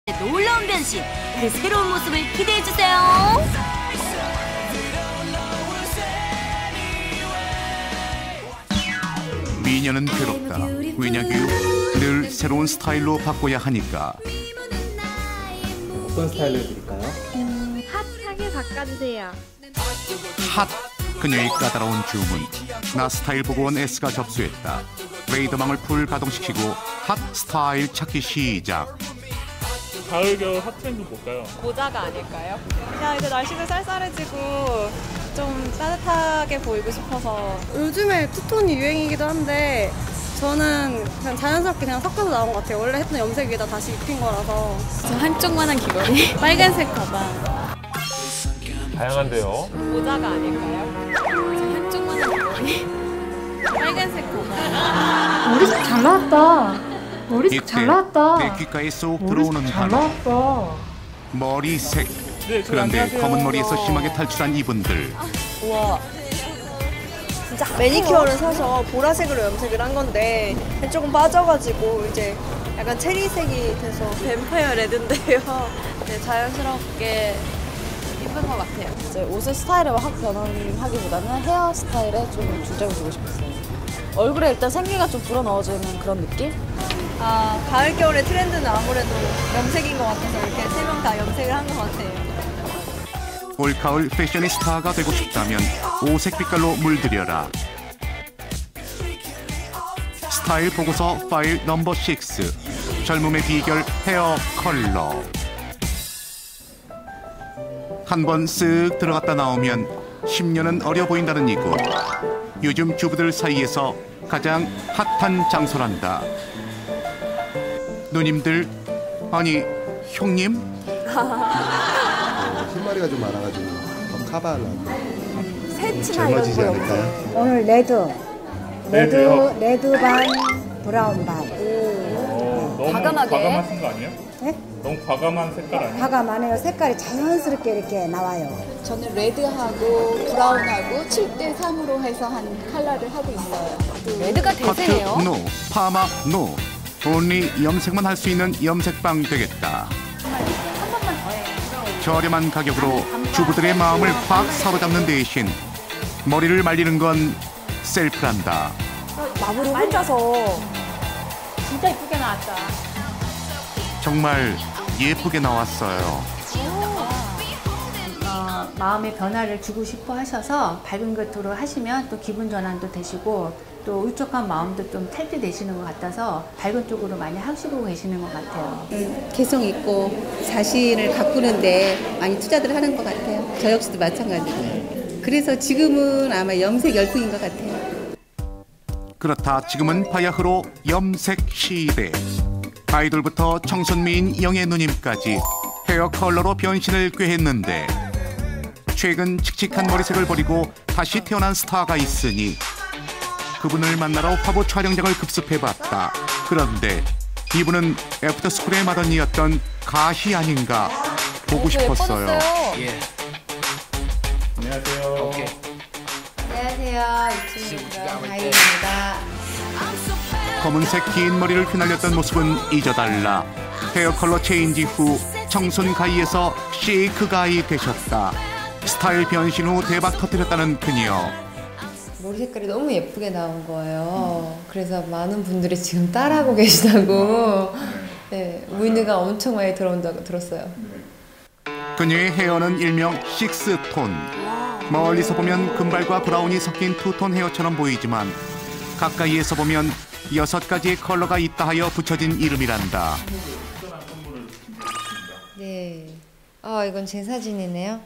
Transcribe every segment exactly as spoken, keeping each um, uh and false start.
놀라운 변신, 그 새로운 모습을 기대해주세요. 미녀는 괴롭다. 왜냐규 늘 새로운 스타일로 바꿔야 하니까. 어떤 스타일로 해드릴까요? 음, 핫하게 바꿔주세요. 핫! 그녀의 까다로운 주문. 나 스타일 보고 온 S가 접수했다. 레이더망을 풀 가동시키고 핫 스타일 찾기 시작. 가을 겨울 핫 트렌드 뭘까요? 모자가 아닐까요? 그냥 이제 날씨가 쌀쌀해지고 좀 따뜻하게 보이고 싶어서. 요즘에 투톤이 유행이기도 한데 저는 그냥 자연스럽게 그냥 섞어서 나온 것 같아요. 원래 했던 염색 위에다 다시 입힌 거라서. 저 한쪽만한 귀걸이, 빨간색 가방. 다양한데요. 모자가 아닐까요? 저 한쪽만한 귀걸이, 빨간색 가방. 머리색 잘 나왔다. 머리색 잘 나왔다. 내 귓가에 쏙 들어오는 잘 단어. 나왔다. 머리색. 네, 그런데 안녕하세요. 검은 머리에서 심하게 탈출한 이분들. 우와. 진짜 매니큐어를 사서 보라색으로 염색을 한 건데 조금 빠져가지고 이제 약간 체리색이 돼서 뱀파이어 레드인데요. 네, 자연스럽게 예쁜 것 같아요. 이제 옷의 스타일에 확 변하기보다는 헤어 스타일에 좀 중점을 두고 싶었어요. 얼굴에 일단 생기가 좀 불어넣어지는 그런 느낌? 아, 가을 겨울의 트렌드는 아무래도 염색인 것 같아서 이렇게 세 명 다 염색을 한 것 같아요. 올가을 패션의 스타가 되고 싶다면 오색 빛깔로 물들여라. 스타일 보고서 파일 넘버 식스. 젊음의 비결 헤어 컬러. 한 번 쓱 들어갔다 나오면 십 년은 어려 보인다는 이곳. 요즘 주부들 사이에서 가장 핫한 장소란다. 누님들, 아니 형님? 흰머리가 좀 많아가지고 더 커버하려고. 새치나 젊어지지 않을까요? 오늘 레드. 레드, 레드요? 레드 반, 브라운 반. 어, 너무 과감하게. 과감하신 거 아니에요? 네? 너무 과감한 색깔 아니에요? 화가 많아요. 색깔이 자연스럽게 이렇게 나와요. 저는 레드하고 브라운하고 칠 대 삼으로 해서 한 컬러를 하고 있어요. 레드가 커트 대세예요. 노, 파마 노. 온리 염색만 할 수 있는 염색방 되겠다. 저렴한 가격으로 주부들의 마음을 확 사로잡는 대신 머리를 말리는 건 셀프란다. 마블이 혼자서 진짜 이쁘게 나왔다. 정말 예쁘게 나왔어요. 어, 마음의 변화를 주고 싶어 하셔서 밝은 겉으로 하시면 또 기분 전환도 되시고 또 울적한 마음도 좀 탈피되시는 것 같아서 밝은 쪽으로 많이 하시고 계시는 것 같아요. 개성 있고 자신을 가꾸는데 많이 투자들 하는 것 같아요. 저 역시도 마찬가지고요. 그래서 지금은 아마 염색 열풍인 것 같아요. 그렇다, 지금은 바야흐로 염색 시대. 아이돌부터 청순미인 영애 누님까지 헤어 컬러로 변신을 꾀했는데 최근 칙칙한 머리색을 버리고 다시 태어난 스타가 있으니 그분을 만나러 화보 촬영장을 급습해봤다. 그런데 이분은 애프터스쿨의 마더니였던 가희 아닌가 보고 싶었어요. 예. 안녕하세요. 안녕하세요. 유튜브 가희입니다. 검은색 긴 머리를 휘날렸던 모습은 잊어달라. 헤어 컬러 체인지 후 청순 가이에서 시크 가이 되셨다. 스타일 변신 후 대박 터뜨렸다는 그녀. 머리 색깔이 너무 예쁘게 나온 거예요. 그래서 많은 분들이 지금 따라하고 계시다고. 네, 우인느가 엄청 많이 들어온다고 들었어요. 그녀의 헤어는 일명 식스톤. 멀리서 보면 금발과 브라운이 섞인 투톤 헤어처럼 보이지만 가까이에서 보면 여섯 가지의 컬러가 있다 하여 붙여진 이름이란다. 네. 아, 이건 제 사진이네요.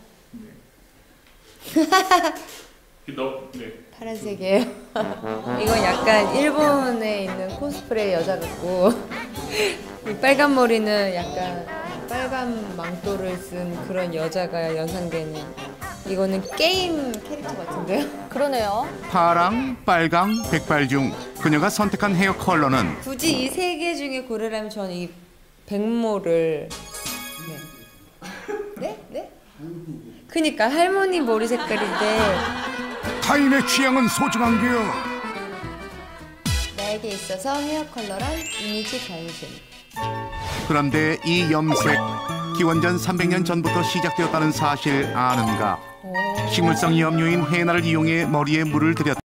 네. 파란색이에요. 이건 약간 일본에 있는 코스프레 여자 같고 이 빨간 머리는 약간 빨간 망토를 쓴 그런 여자가 연상되는, 이거는 게임 캐릭터 같은데요? 그러네요. 파랑, 빨강, 백발 중 그녀가 선택한 헤어 컬러는 굳이 이 세 개 중에 고르라면 저는 이 백모를. 네? 네? 네? 그니까 할머니 머리 색깔인데 타인의 취향은 소중한 게요. 나에게 있어서 헤어 컬러란 이미지 변신. 그런데 이 염색 기원전 삼백 년 전부터 시작되었다는 사실 아는가? 식물성 염료인 헤나를 이용해 머리에 물을 들였다.